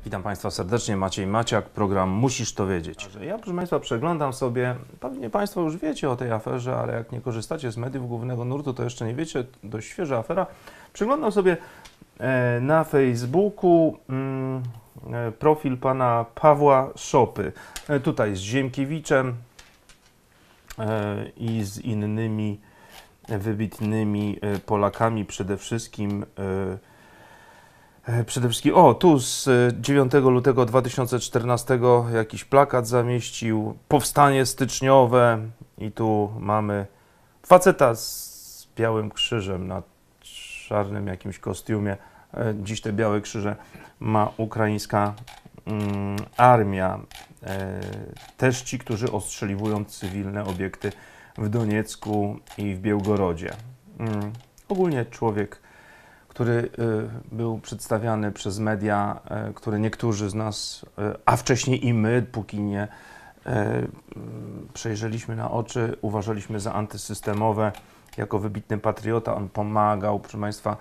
Witam Państwa serdecznie, Maciej Maciak, program Musisz to wiedzieć. Ja, proszę Państwa, przeglądam sobie, pewnie Państwo już wiecie o tej aferze, ale jak nie korzystacie z mediów głównego nurtu, to jeszcze nie wiecie, dość świeża afera. Przeglądam sobie na Facebooku profil pana Pawła Szopy, tutaj z Ziemkiewiczem i z innymi wybitnymi Polakami, przede wszystkim, tu z 9 lutego 2014 jakiś plakat zamieścił, powstanie styczniowe i tu mamy faceta z białym krzyżem na czarnym jakimś kostiumie. Dziś te białe krzyże ma ukraińska armia. Też ci, którzy ostrzeliwują cywilne obiekty w Doniecku i w Białgorodzie. Ogólnie człowiek, który był przedstawiany przez media, które niektórzy z nas, a wcześniej i my, póki nie przejrzeliśmy na oczy, uważaliśmy za antysystemowe, jako wybitny patriota. On pomagał, proszę Państwa,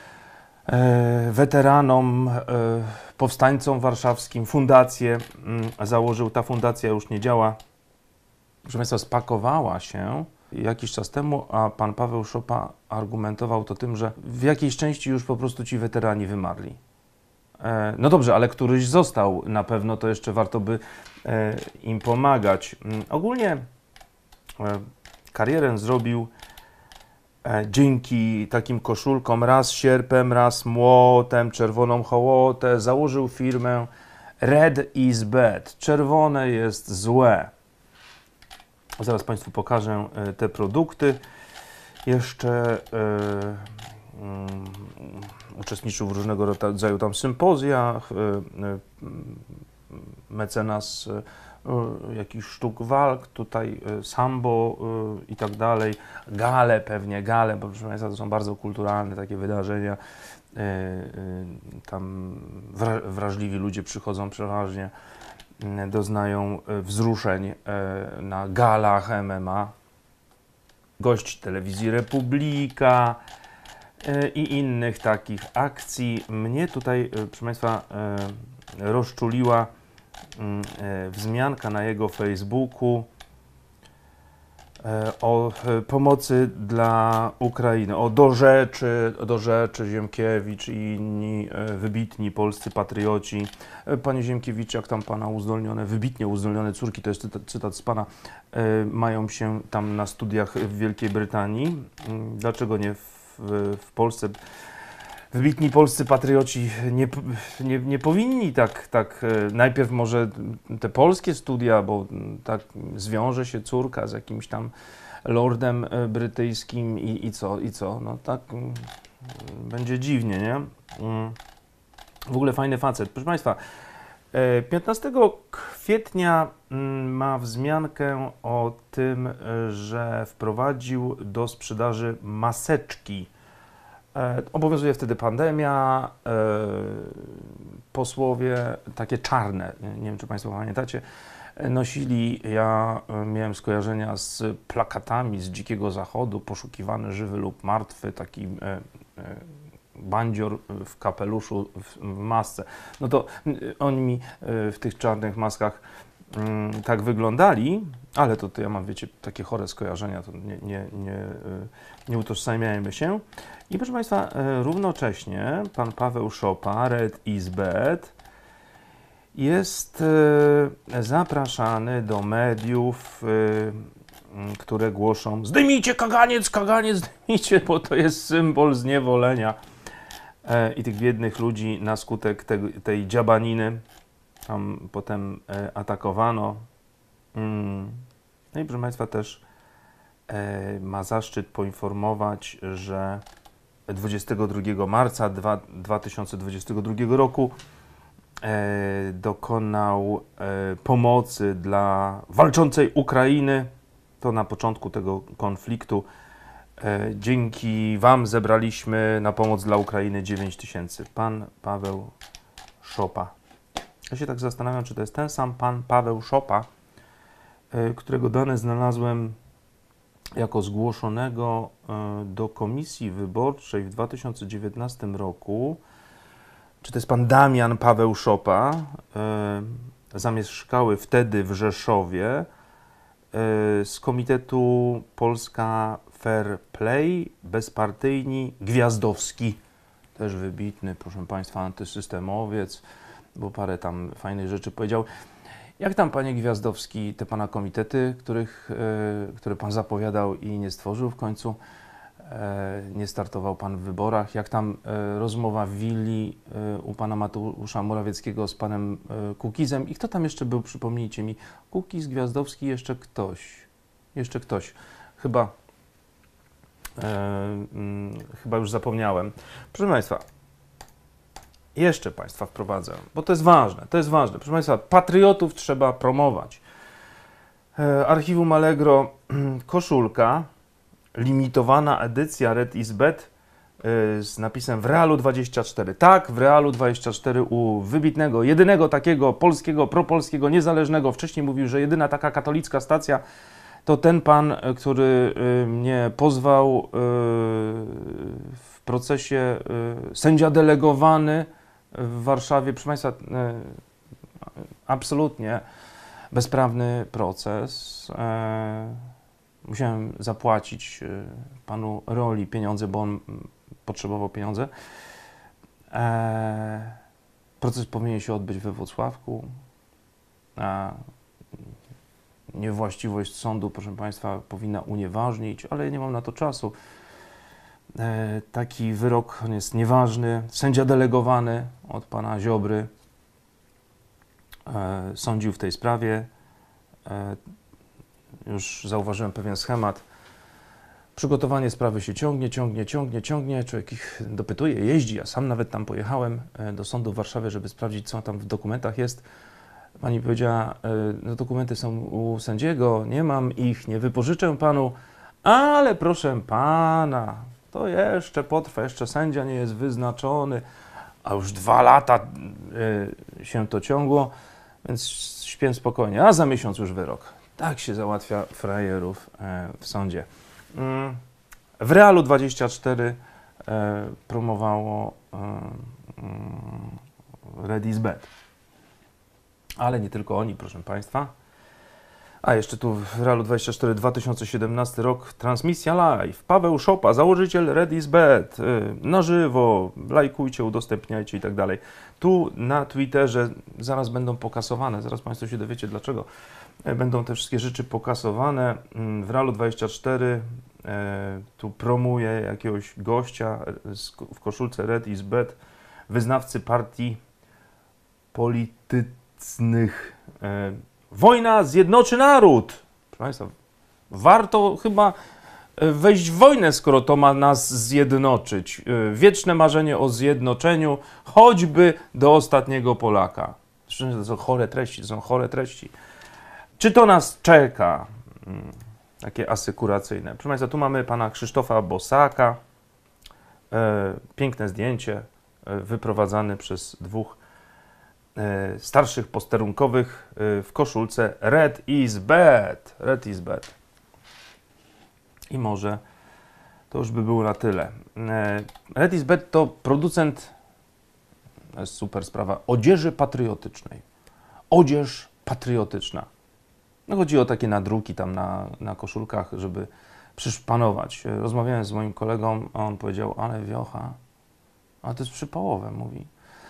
weteranom, powstańcom warszawskim, fundację założył. Ta fundacja już nie działa. Proszę Państwa, spakowała się jakiś czas temu, a pan Paweł Szopa argumentował to tym, że w jakiejś części już po prostu ci weterani wymarli. No dobrze, ale któryś został na pewno, to jeszcze warto by im pomagać. Ogólnie karierę zrobił dzięki takim koszulkom, raz sierpem, raz młotem, czerwoną hołotę. Założył firmę Red is bad. Czerwone jest złe. Zaraz Państwu pokażę te produkty. Jeszcze uczestniczył w różnego rodzaju tam sympozjach, mecenas jakichś sztuk walk, tutaj sambo i tak dalej, gale pewnie, gale, bo proszę Państwa, to są bardzo kulturalne takie wydarzenia. Tam wrażliwi ludzie przychodzą przeważnie, doznają wzruszeń na galach MMA. Gość telewizji Republika i innych takich akcji. Mnie tutaj, proszę Państwa, rozczuliła wzmianka na jego Facebooku o pomocy dla Ukrainy, do rzeczy Ziemkiewicz i inni wybitni polscy patrioci. Panie Ziemkiewicz, jak tam pana uzdolnione, wybitnie uzdolnione córki, to jest cytat z pana, mają się tam na studiach w Wielkiej Brytanii. Dlaczego nie w Polsce? Wybitni polscy patrioci nie powinni tak najpierw może te polskie studia, bo tak zwiąże się córka z jakimś tam lordem brytyjskim i co? No tak będzie dziwnie, nie? W ogóle fajny facet. Proszę Państwa, 15 kwietnia ma wzmiankę o tym, że wprowadził do sprzedaży maseczki. Obowiązuje wtedy pandemia, posłowie takie czarne, nie wiem czy Państwo pamiętacie, nosili, ja miałem skojarzenia z plakatami z Dzikiego Zachodu, poszukiwany żywy lub martwy, taki bandzior w kapeluszu, w masce. No to oni mi w tych czarnych maskach tak wyglądali, ale to ja mam, wiecie, takie chore skojarzenia, to nie utożsamiajmy się. I proszę Państwa, równocześnie pan Paweł Szopa, Red is bad, jest zapraszany do mediów, które głoszą: zdejmijcie kaganiec, zdejmijcie, bo to jest symbol zniewolenia. I tych biednych ludzi na skutek tej dziabaniny tam potem atakowano. No i proszę Państwa, też ma zaszczyt poinformować, że 22 marca 2022 roku dokonał pomocy dla walczącej Ukrainy. To na początku tego konfliktu. Dzięki Wam zebraliśmy na pomoc dla Ukrainy 9 000. Pan Paweł Szopa. Ja się tak zastanawiam, czy to jest ten sam pan Paweł Szopa, którego dane znalazłem jako zgłoszonego do komisji wyborczej w 2019 roku czy to jest pan Damian Paweł Szopa, zamieszkały wtedy w Rzeszowie, z Komitetu Polska Fair Play, bezpartyjni, Gwiazdowski, też wybitny, proszę państwa, antysystemowiec, bo parę tam fajnych rzeczy powiedział. Jak tam, panie Gwiazdowski, te pana komitety, które pan zapowiadał i nie stworzył w końcu? Nie startował pan w wyborach. Jak tam rozmowa w willi u pana Mateusza Morawieckiego z panem Kukizem? I kto tam jeszcze był? Przypomnijcie mi. Kukiz, Gwiazdowski, jeszcze ktoś. Jeszcze ktoś. Chyba już zapomniałem. Proszę państwa, jeszcze państwa wprowadzę, bo to jest ważne, to jest ważne. Proszę państwa, patriotów trzeba promować. Archiwum Allegro, koszulka, limitowana edycja Red is Bad z napisem w Realu 24. Tak, w Realu 24 u wybitnego, jedynego takiego polskiego, propolskiego, niezależnego, wcześniej mówił, że jedyna taka katolicka stacja to ten pan, który mnie pozwał w procesie sędzia delegowany w Warszawie. Proszę państwa, absolutnie bezprawny proces. Musiałem zapłacić panu Roli pieniądze, bo on potrzebował pieniądze. Proces powinien się odbyć we Włocławku. Niewłaściwość sądu, proszę państwa, powinna unieważnić, ale nie mam na to czasu. Taki wyrok, on jest nieważny. Sędzia delegowany od pana Ziobry sądził w tej sprawie. Już zauważyłem pewien schemat. Przygotowanie sprawy się ciągnie. Człowiek ich dopytuje, jeździ. Ja sam nawet tam pojechałem do sądu w Warszawie, żeby sprawdzić, co tam w dokumentach jest. Pani powiedziała, no dokumenty są u sędziego, nie mam ich, nie wypożyczę panu, ale proszę pana, to jeszcze potrwa, jeszcze sędzia nie jest wyznaczony, a już 2 lata się to ciągło, więc śpię spokojnie, a za miesiąc już wyrok. Tak się załatwia frajerów w sądzie. W Realu 24 promowało Red is Bad. Ale nie tylko oni, proszę państwa. A jeszcze tu w Realu 24 2017 rok, transmisja live. Paweł Szopa, założyciel Red is Bad, na żywo, lajkujcie, udostępniajcie i tak dalej. Tu na Twitterze zaraz będą pokasowane, zaraz państwo się dowiecie dlaczego. Będą te wszystkie rzeczy pokasowane. W Realu 24 tu promuje jakiegoś gościa w koszulce Red is Bad, wyznawcy partii politycznych. Wojna zjednoczy naród. Proszę państwa, warto chyba wejść w wojnę, skoro to ma nas zjednoczyć. Wieczne marzenie o zjednoczeniu, choćby do ostatniego Polaka. To są chore treści, Czy to nas czeka? Takie asykuracyjne. Proszę państwa, tu mamy pana Krzysztofa Bosaka. Piękne zdjęcie, wyprowadzany przez 2 starszych posterunkowych w koszulce Red is Bad. Red is Bad. I może to już by było na tyle. Red is Bad to producent, to jest super sprawa, odzieży patriotycznej. Odzież patriotyczna. No chodzi o takie nadruki tam na koszulkach, żeby przyszpanować. Rozmawiałem z moim kolegą, a on powiedział, ale wiocha, a to jest przypałowe, mówi.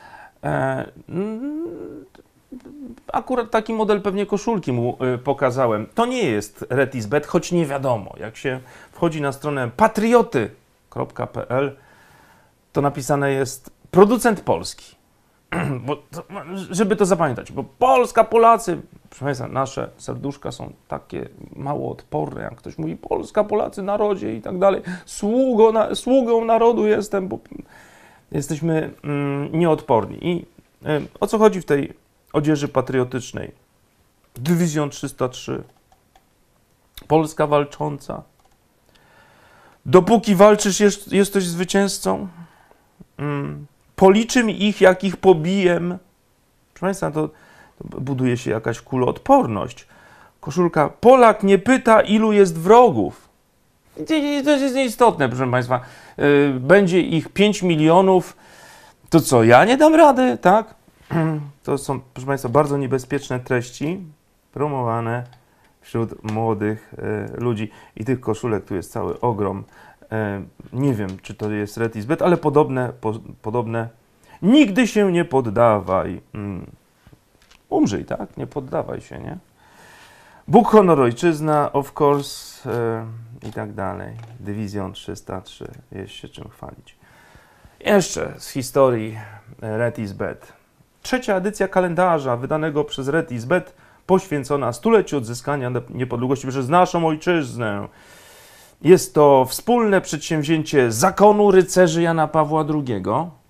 Akurat taki model pewnie koszulki mu pokazałem. To nie jest Red is Bad, choć nie wiadomo. Jak się wchodzi na stronę patrioty.pl, to napisane jest producent polski. Bo żeby to zapamiętać, bo Polska, Polacy, proszę państwa, nasze serduszka są takie mało odporne, jak ktoś mówi Polska, Polacy, narodzie i tak dalej. Sługą narodu jestem, bo jesteśmy nieodporni. I o co chodzi w tej odzieży patriotycznej? Dywizjon 303. Polska walcząca. Dopóki walczysz, jesteś zwycięzcą. Policzy mi ich, jak ich pobijem. Proszę państwa, to buduje się jakaś kuloodporność. Koszulka. Polak nie pyta, ilu jest wrogów. To jest nieistotne, proszę państwa. Będzie ich 5 milionów. To co, ja nie dam rady, tak? To są, proszę Państwa, bardzo niebezpieczne treści promowane wśród młodych ludzi. I tych koszulek tu jest cały ogrom. Nie wiem, czy to jest Red is Bad, ale podobne. Nigdy się nie poddawaj. Umrzyj, tak? Nie poddawaj się, nie? Bóg, honor, ojczyzna, of course, i tak dalej. Dywizjon 303, jest się czym chwalić. Jeszcze z historii Red is Bad. Trzecia edycja kalendarza wydanego przez Red is Bad, poświęcona stuleciu odzyskania niepodległości przez naszą ojczyznę. Jest to wspólne przedsięwzięcie Zakonu Rycerzy Jana Pawła II,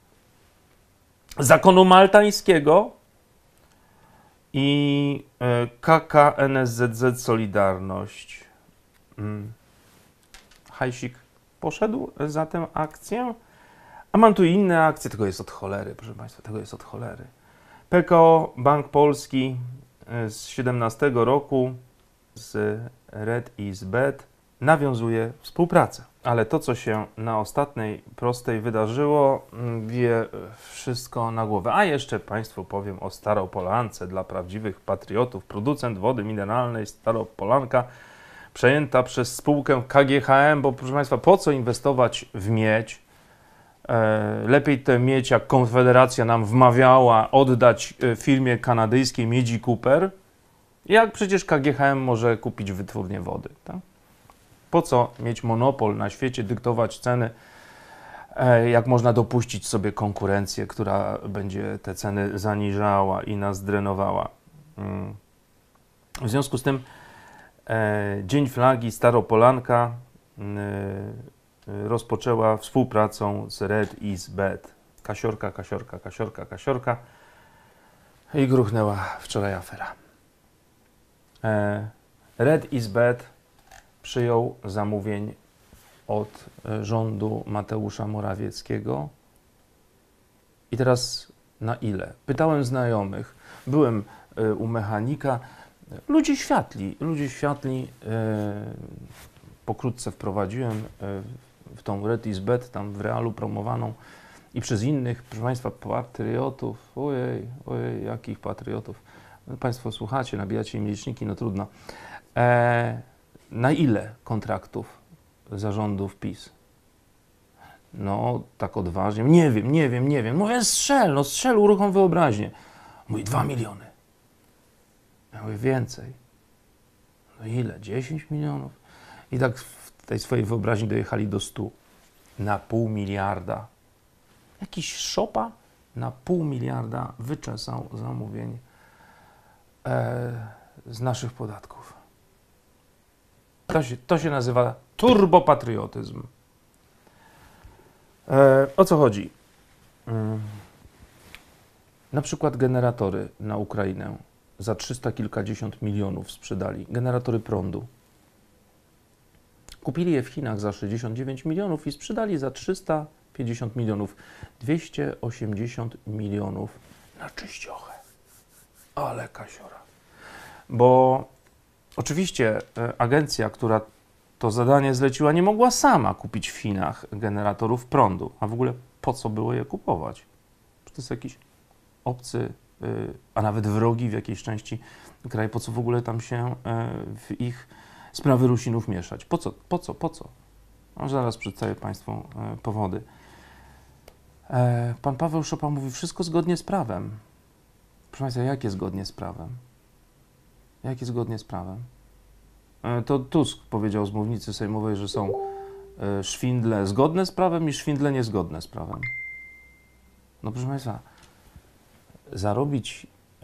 Zakonu Maltańskiego i KKNSZZ Solidarność. Hajsik poszedł za tę akcję, a mam tu inne akcje, tego jest od cholery, proszę Państwa, tego jest od cholery. PKO Bank Polski z 17 roku z Red is Bad nawiązuje współpracę. Ale to, co się na ostatniej prostej wydarzyło, wie wszystko na głowę. A jeszcze Państwu powiem o Staropolance dla prawdziwych patriotów. Producent wody mineralnej Staropolanka przejęta przez spółkę KGHM, bo proszę Państwa, po co inwestować w miedź? Lepiej tę miedź, jak Konfederacja nam wmawiała, oddać firmie kanadyjskiej Miedzi Cooper, jak przecież KGHM może kupić wytwórnię wody. Tak? Po co mieć monopol na świecie, dyktować ceny, jak można dopuścić sobie konkurencję, która będzie te ceny zaniżała i nas drenowała. W związku z tym Dzień Flagi Staropolanka rozpoczęła współpracą z Red is Bad. Kasiorka i gruchnęła wczoraj afera. Red is Bad przyjął zamówień od rządu Mateusza Morawieckiego. I teraz na ile? Pytałem znajomych, byłem u mechanika, ludzi światli, pokrótce wprowadziłem w tą Red is Bad, tam w realu promowaną i przez innych, proszę Państwa, patriotów, ojej, jakich patriotów, Państwo słuchacie, nabijacie im liczniki, no trudno. Na ile kontraktów zarządów PiS? No, tak odważnie, nie wiem. Mówię, strzel, uruchom wyobraźnię. Mówi, 2 miliony. Ja mówię, więcej. No ile? 10 milionów? I tak w tej swojej wyobraźni dojechali do 100. Na 0,5 miliarda. Jakiś szopa na 0,5 miliarda wyczesał zamówień z naszych podatków. To się nazywa turbopatriotyzm. O co chodzi? Na przykład generatory na Ukrainę za 300 kilkadziesiąt milionów sprzedali. Generatory prądu. Kupili je w Chinach za 69 milionów i sprzedali za 350 milionów. 280 milionów na czyściochę. Ale kasiora. Bo oczywiście agencja, która to zadanie zleciła, nie mogła sama kupić w Chinach generatorów prądu. A w ogóle po co było je kupować? To jest jakiś obcy, a nawet wrogi w jakiejś części kraj. Po co w ogóle tam się w ich sprawy Rusinów mieszać? Po co? No, zaraz przedstawię Państwu powody. Pan Paweł Szopa mówi, wszystko zgodnie z prawem. Proszę Państwa, jakie zgodnie z prawem? Jakie zgodnie z prawem? To Tusk powiedział z mównicy sejmowej, że są szwindle zgodne z prawem i szwindle niezgodne z prawem. No proszę Państwa, zarobić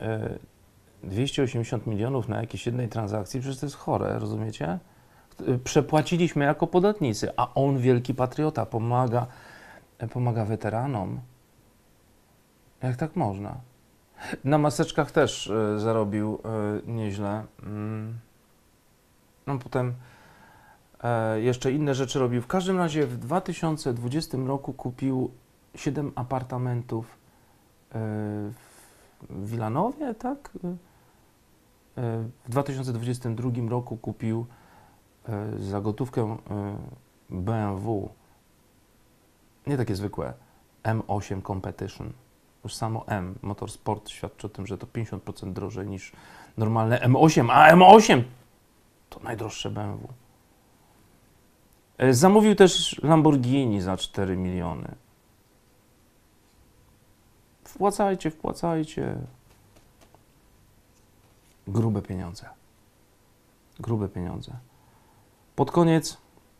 280 milionów na jakiejś jednej transakcji, przecież to jest chore, rozumiecie? Przepłaciliśmy jako podatnicy, a on, wielki patriota, pomaga weteranom. Jak tak można? Na maseczkach też zarobił nieźle. No potem jeszcze inne rzeczy robił. W każdym razie w 2020 roku kupił 7 apartamentów w Wilanowie, tak? W 2022 roku kupił za gotówkę BMW, nie takie zwykłe, M8 Competition. Już samo M, Motorsport, świadczy o tym, że to 50% drożej niż normalne M8, a M8 to najdroższe BMW. Zamówił też Lamborghini za 4 miliony. Wpłacajcie, wpłacajcie. Grube pieniądze. Grube pieniądze. Pod koniec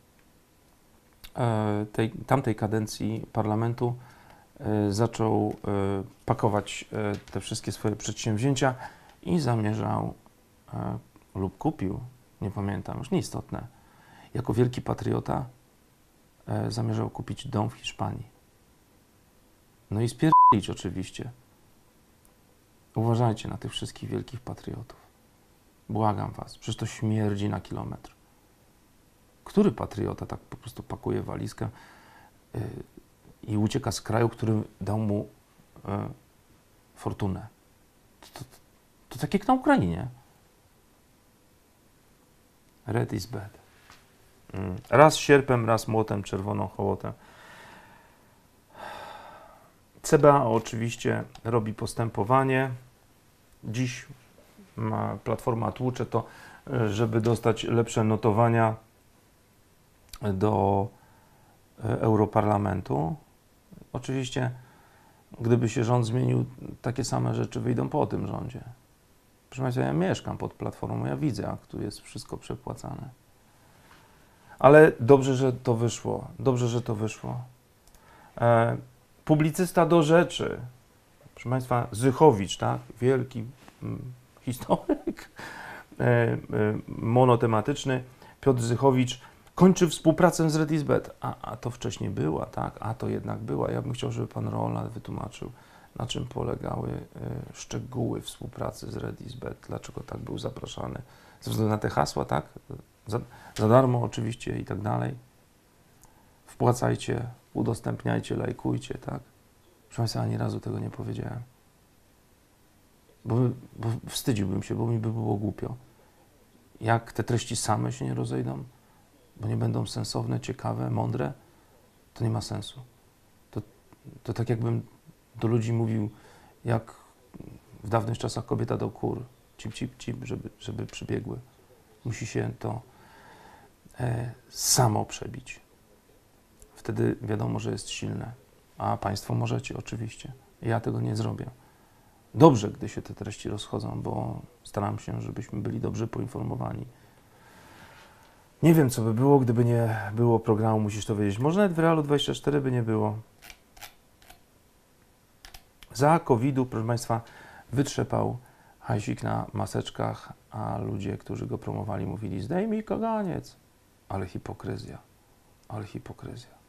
tamtej kadencji parlamentu zaczął pakować te wszystkie swoje przedsięwzięcia i zamierzał lub kupił, nie pamiętam, już nieistotne, jako wielki patriota zamierzał kupić dom w Hiszpanii. No i spierdolić oczywiście. Uważajcie na tych wszystkich wielkich patriotów. Błagam was, przecież to śmierdzi na kilometr. Który patriota tak po prostu pakuje walizkę i ucieka z kraju, który dał mu fortunę? To tak jak na Ukrainie. Red is bad. Raz sierpem, raz młotem, czerwoną hołotę. CBA oczywiście robi postępowanie. Dziś Platforma tłucze to, żeby dostać lepsze notowania do Europarlamentu. Oczywiście, gdyby się rząd zmienił, takie same rzeczy wyjdą po tym rządzie. Proszę Państwa, ja mieszkam pod Platformą, ja widzę, jak tu jest wszystko przepłacane. Ale dobrze, że to wyszło. Dobrze, że to wyszło. Publicysta do rzeczy. Proszę Państwa, Zychowicz, tak? Wielki historyk monotematyczny. Piotr Zychowicz kończy współpracę z Redisbet. A to wcześniej była, tak? A to jednak była. Ja bym chciał, żeby pan Roland wytłumaczył, na czym polegały szczegóły współpracy z Redisbet, dlaczego tak był zapraszany. Ze względu na te hasła, tak? Za darmo oczywiście i tak dalej. Wpłacajcie, udostępniajcie, lajkujcie, tak? Proszę Państwa, ani razu tego nie powiedziałem. Bo wstydziłbym się, bo mi by było głupio. Jak te treści same się nie rozejdą, bo nie będą sensowne, ciekawe, mądre, to nie ma sensu. To tak jakbym do ludzi mówił, jak w dawnych czasach kobieta do kur, cip, cip, cip, żeby przybiegły. Musi się to samo przebić. Wtedy wiadomo, że jest silne. A Państwo możecie, oczywiście. Ja tego nie zrobię. Dobrze, gdy się te treści rozchodzą, bo staram się, żebyśmy byli dobrze poinformowani. Nie wiem, co by było, gdyby nie było programu Musisz to wiedzieć. Może nawet w Realu 24 by nie było. Za COVID-u, proszę Państwa, wytrzepał hajsik na maseczkach, a ludzie, którzy go promowali, mówili: zdejmij kaganiec. Ale hipokryzja. Ale hipokryzja.